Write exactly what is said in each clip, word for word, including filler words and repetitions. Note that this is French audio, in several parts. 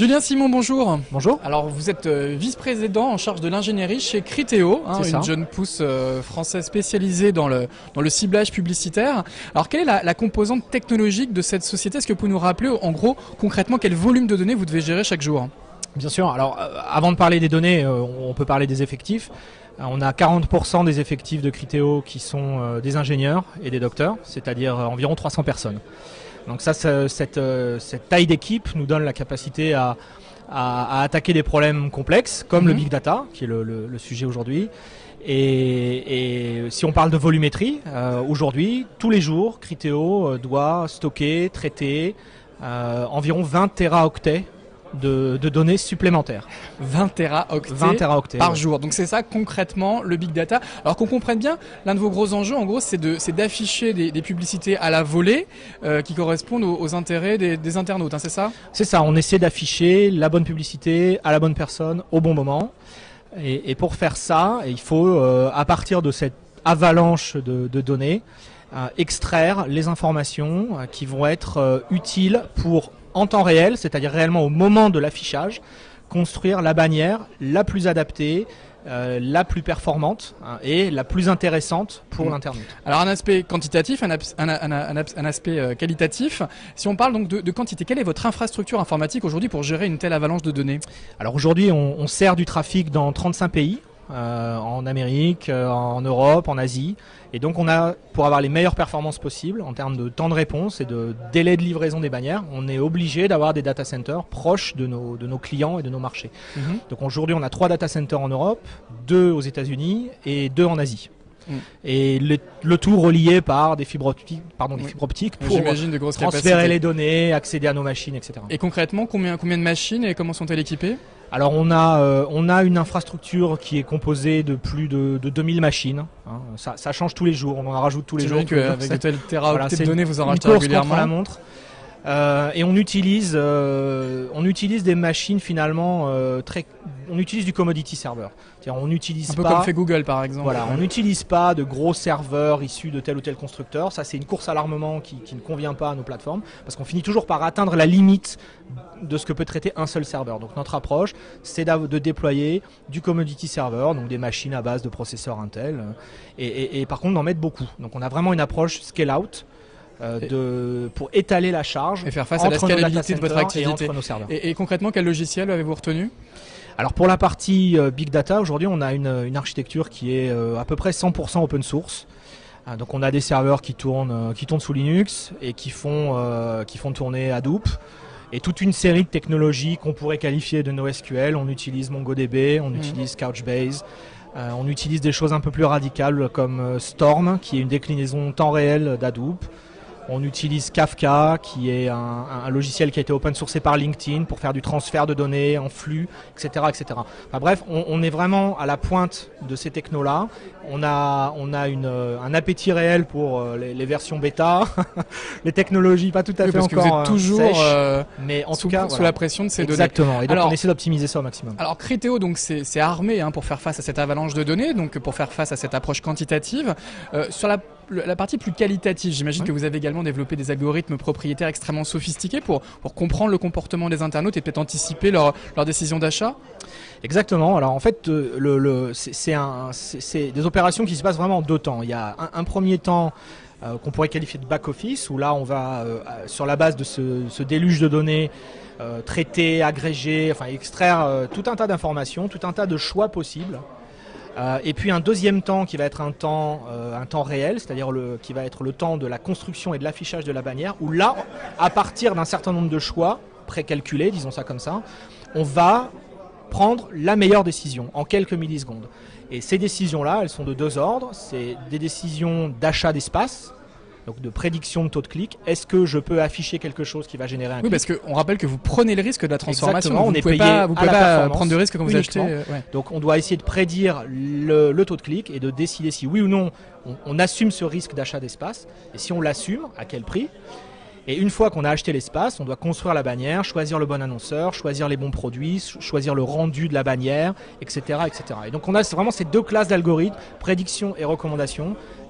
Julien Simon, bonjour. Bonjour. Alors vous êtes euh, vice-président en charge de l'ingénierie chez Criteo, hein, une ça. jeune pousse euh, française spécialisée dans le, dans le ciblage publicitaire. Alors quelle est la, la composante technologique de cette société? Est-ce que vous pouvez nous rappeler en gros concrètement quel volume de données vous devez gérer chaque jour? Bien sûr. Alors euh, avant de parler des données, euh, on peut parler des effectifs. Euh, on a quarante pour cent des effectifs de Criteo qui sont euh, des ingénieurs et des docteurs, c'est-à-dire euh, environ trois cents personnes. Donc ça, ça cette, euh, cette taille d'équipe nous donne la capacité à, à, à attaquer des problèmes complexes, comme mmh. le big data, qui est le, le, le sujet aujourd'hui. Et, et si on parle de volumétrie, euh, aujourd'hui, tous les jours, Criteo doit stocker, traiter euh, environ vingt téraoctets de, de données supplémentaires. vingt téraoctets, vingt téraoctets par ouais. jour. Donc c'est ça concrètement le big data. Alors qu'on comprenne bien, l'un de vos gros enjeux en gros c'est de, c'est d'afficher des, des publicités à la volée euh, qui correspondent aux, aux intérêts des, des internautes, hein, c'est ça? C'est ça, on essaie d'afficher la bonne publicité à la bonne personne au bon moment. Et, et pour faire ça, il faut euh, à partir de cette avalanche de, de données euh, extraire les informations euh, qui vont être euh, utiles pour en temps réel, c'est-à-dire réellement au moment de l'affichage, construire la bannière la plus adaptée, euh, la plus performante hein, et la plus intéressante pour mmh. l'internaute. Alors un aspect quantitatif, un, un, un, un, un aspect euh, qualitatif. Si on parle donc de, de quantité, quelle est votre infrastructure informatique aujourd'hui pour gérer une telle avalanche de données? Alors aujourd'hui, on, on sert du trafic dans trente-cinq pays. Euh, en Amérique, euh, en Europe, en Asie. Et donc on a, pour avoir les meilleures performances possibles en termes de temps de réponse et de délai de livraison des bannières, on est obligé d'avoir des data centers proches de nos, de nos clients et de nos marchés. Mm-hmm. Donc aujourd'hui on a trois data centers en Europe, deux aux États-Unis et deux en Asie. Mm. Et le, le tout relié par des fibres optiques, pardon, des oui. fibres optiques pour de grosses transférer capacités. les données, accéder à nos machines, et cetera. Et concrètement, combien, combien de machines et comment sont-elles équipées? Alors on a, euh, on a une infrastructure qui est composée de plus de, de deux mille machines. Hein. Ça, ça change tous les jours, on en rajoute tous les jours. Que avec de telles téraoctets de données, vous en rachetez régulièrement. Contre la montre. Euh, et on utilise, euh, on utilise des machines finalement euh, très, on utilise du commodity server. C'est-à-dire on n'utilise pas. Un peu comme fait Google par exemple. Voilà, on n'utilise pas de gros serveurs issus de tel ou tel constructeur. Ça, c'est une course à l'armement qui, qui ne convient pas à nos plateformes parce qu'on finit toujours par atteindre la limite de ce que peut traiter un seul serveur. Donc notre approche, c'est de déployer du commodity server, donc des machines à base de processeurs Intel, et, et, et par contre d'en mettre beaucoup. Donc on a vraiment une approche scale out. Euh, de, pour étaler la charge et faire face à la scalabilité de votre activité. Et, entre nos serveurs. Et, et concrètement, quel logiciel avez-vous retenu? Alors pour la partie euh, Big Data, aujourd'hui on a une, une architecture qui est euh, à peu près cent pour cent open source. Euh, donc on a des serveurs qui tournent, euh, qui tournent sous Linux et qui font, euh, qui font tourner Hadoop. Et toute une série de technologies qu'on pourrait qualifier de NoSQL. On utilise MongoDB, on mmh. utilise Couchbase. Euh, on utilise des choses un peu plus radicales comme euh, Storm, qui est une déclinaison temps réel d'Hadoop. On utilise Kafka, qui est un, un logiciel qui a été open sourcé par LinkedIn pour faire du transfert de données en flux, et cetera, et cetera. Enfin, bref, on, on est vraiment à la pointe de ces technos-là. On a, on a une, un appétit réel pour les, les versions bêta, les technologies pas tout à oui, fait parce encore que vous êtes toujours sèches, euh, mais en sous, tout cas sous voilà. la pression de ces Exactement. données. Exactement. Et donc alors, on essaie d'optimiser ça au maximum. Alors Criteo, donc c'est armé hein, pour faire face à cette avalanche de données, donc pour faire face à cette approche quantitative. Euh, sur la La partie plus qualitative, j'imagine oui. que vous avez également développé des algorithmes propriétaires extrêmement sophistiqués pour, pour comprendre le comportement des internautes et peut-être anticiper leur, leur décision d'achat. Exactement. Alors en fait, le, le, c'est des opérations qui se passent vraiment en deux temps. Il y a un, un premier temps euh, qu'on pourrait qualifier de back-office, où là on va, euh, sur la base de ce, ce déluge de données, euh, traiter, agréger, enfin extraire euh, tout un tas d'informations, tout un tas de choix possibles. Euh, et puis un deuxième temps qui va être un temps, euh, un temps réel, c'est-à-dire qui va être le temps de la construction et de l'affichage de la bannière, où là, à partir d'un certain nombre de choix précalculés, disons ça comme ça, on va prendre la meilleure décision en quelques millisecondes. Et ces décisions-là, elles sont de deux ordres. C'est des décisions d'achat d'espace, donc de prédiction de taux de clic. Est-ce que je peux afficher quelque chose qui va générer un oui, clic? parce qu'on rappelle que vous prenez le risque de la transformation. Exactement, vous on ne est pouvez payé pas, vous pouvez à la pas prendre de risque quand vous achetez. Euh, ouais. Donc on doit essayer de prédire le, le taux de clic et de décider si oui ou non on, on assume ce risque d'achat d'espace. Et si on l'assume, à quel prix? Et une fois qu'on a acheté l'espace, on doit construire la bannière, choisir le bon annonceur, choisir les bons produits, choisir le rendu de la bannière, et cetera, et cetera. Et donc on a vraiment ces deux classes d'algorithmes, prédiction et recommandation,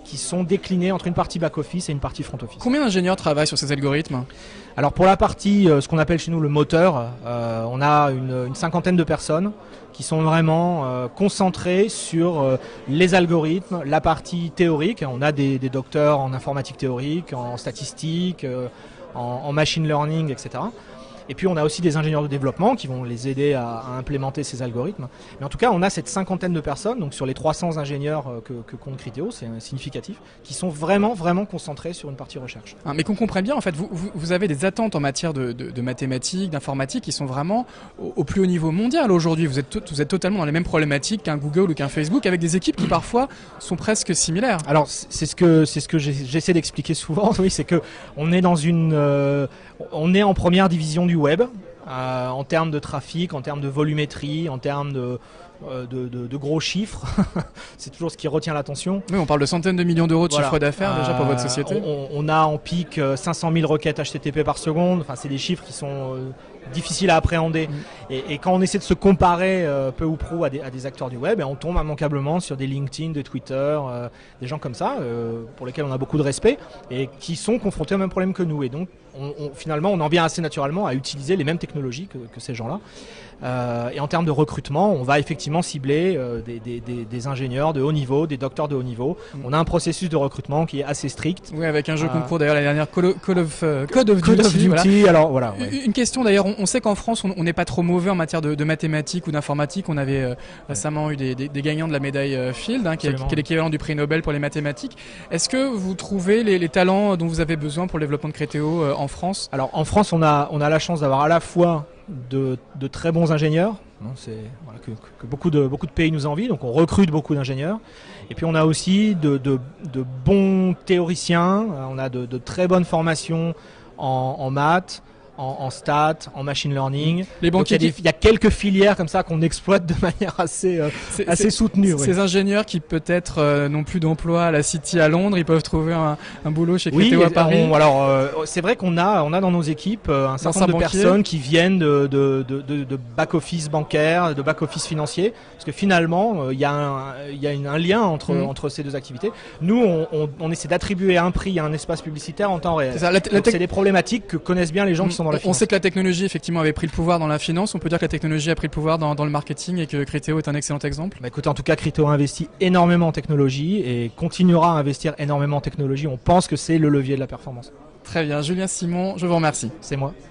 qui sont déclinés entre une partie back-office et une partie front-office. Combien d'ingénieurs travaillent sur ces algorithmes? Alors pour la partie, euh, ce qu'on appelle chez nous le moteur, euh, on a une, une cinquantaine de personnes qui sont vraiment euh, concentrées sur euh, les algorithmes, la partie théorique. On a des, des docteurs en informatique théorique, en statistique, euh, en, en machine learning, et cetera. Et puis on a aussi des ingénieurs de développement qui vont les aider à, à implémenter ces algorithmes. Mais en tout cas, on a cette cinquantaine de personnes, donc sur les trois cents ingénieurs que, que compte Criteo, c'est significatif, qui sont vraiment, vraiment concentrés sur une partie recherche. Ah, mais qu'on comprenne bien, en fait, vous, vous, vous avez des attentes en matière de, de, de mathématiques, d'informatique, qui sont vraiment au, au plus haut niveau mondial aujourd'hui. Vous êtes, to- vous êtes totalement dans les mêmes problématiques qu'un Google ou qu'un Facebook, avec des équipes qui parfois sont presque similaires. Alors c'est ce que c'est ce que j'ai- j'essaie d'expliquer souvent. Oui, c'est que on est dans une, euh, on est en première division du web euh, en termes de trafic, en termes de volumétrie, en termes de euh, de, de, de gros chiffres. C'est toujours ce qui retient l'attention. Oui, on parle de centaines de millions d'euros de Voilà. chiffre d'affaires déjà pour Euh, votre société. On, on a en pic euh, cinq cent mille requêtes H T T P par seconde. Enfin, c'est des chiffres qui sont euh, difficiles à appréhender. Mm. Et, et quand on essaie de se comparer euh, peu ou prou à des, à des acteurs du web, et on tombe immanquablement sur des LinkedIn, des Twitter, euh, des gens comme ça, euh, pour lesquels on a beaucoup de respect et qui sont confrontés au même problème que nous. Et donc, on, on, finalement, on en vient assez naturellement à utiliser les mêmes technologies que, que ces gens-là. Euh, et en termes de recrutement, on va effectivement cibler euh, des, des, des, des ingénieurs de haut niveau, des docteurs de haut niveau. Mm. On a un processus de recrutement qui est assez strict. Oui, avec un jeu Euh, concours d'ailleurs la dernière Call of, Call of, euh, Code of Code Duty. of Duty, voilà. alors voilà. ouais. Une question d'ailleurs, on, on sait qu'en France on on n'est pas trop mauvais en matière de, de mathématiques ou d'informatique. On avait euh, récemment eu des, des, des gagnants de la médaille euh, Field, hein, qui, est, Absolument. qui est l'équivalent du prix Nobel pour les mathématiques. Est-ce que vous trouvez les, les talents dont vous avez besoin pour le développement de Criteo euh, en France? Alors en France, on a, on a la chance d'avoir à la fois de, de très bons ingénieurs, non, c'est, voilà, que, que beaucoup, de, beaucoup de pays nous envient, donc on recrute beaucoup d'ingénieurs. Et puis on a aussi de, de, de bons théoriciens, on a de, de très bonnes formations en, en maths, en, en stats, en machine learning. Les Donc, il, y banquiers, a des- il y a quelques filières comme ça qu'on exploite de manière assez, euh, c'est- assez c'est- soutenue. oui. ces ingénieurs qui peut-être euh, n'ont plus d'emploi à la City à Londres, ils peuvent trouver un, un boulot chez Oui, Criteo à et Paris. on- alors euh, c'est vrai qu'on a, on a dans nos équipes euh, un certain D'anciens nombre de banquiers. personnes qui viennent de, de, de, de, de back-office bancaire, de back-office financier, parce que finalement, euh, il y a, un, il y a une- un lien entre, Mhm. entre ces deux activités. Nous, on, on, on essaie d'attribuer un prix à un espace publicitaire en temps réel. C'est ça, la- la Donc, tec- c'est des problématiques que connaissent bien les gens qui sont dans la on, on finance. sait que la technologie effectivement avait pris le pouvoir dans la finance. On peut dire que la technologie a pris le pouvoir dans, dans le marketing et que Criteo est un excellent exemple. Bah, écoutez, en tout cas, Criteo investit énormément en technologie et continuera à investir énormément en technologie. On pense que c'est le levier de la performance. Très bien, Julien Simon, je vous remercie. C'est moi.